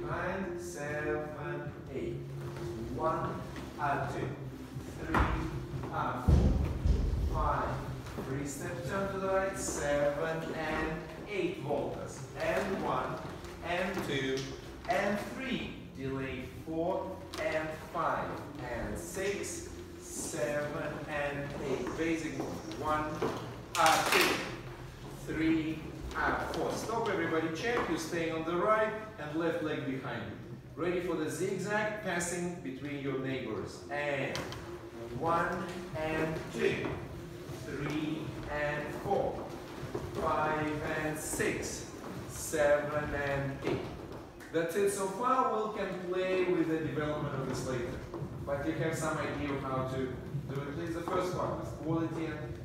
behind, 7, 8. 1, 2, 3, 4, 5. 3 step turn to the right, 7 and 8 voltas. And 1, and 2, and 3. Delay 4 and 5, and 6, 7 and 8. Basic move. 1, 2, 3, 4. Stop everybody, check. You're staying on the right and left leg behind you. Ready for the zigzag, passing between your neighbors. And 1 and 2, 3 and 4, 5 and 6, 7 and 8. That's it so far. We can play with the development of this later. But you have some idea of how to do it. Please, the first one is quality and